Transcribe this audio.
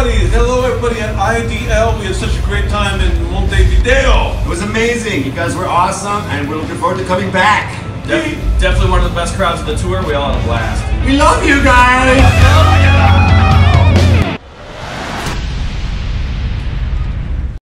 everybody at IDL. We had such a great time in Montevideo. It was amazing. You guys were awesome, and we're looking forward to coming back. Definitely one of the best crowds of the tour. We all had a blast. We love you guys.